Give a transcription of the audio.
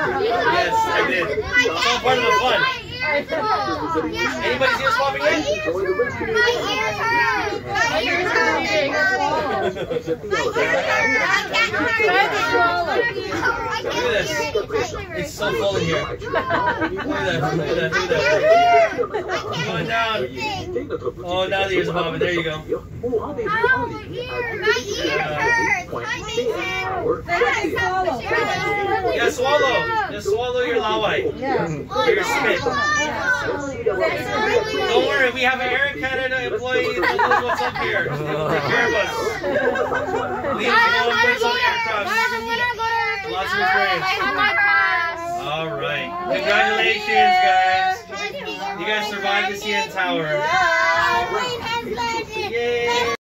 Yes, I did. It's all part of the fun. Anybody's ears popping in? My ears hurt. Look at this. It's so full in here. Look at that. Going down. Oh, now the ears are popping. There you go. Yeah, swallow. Just swallow your lawai. Or your spit. Don't worry, we have an Air Canada employee that knows what's up here. They will take care of us. Leave them all put us on the aircraft. Lots of praise. Alright. Congratulations, guys. You guys survived the CN Tower.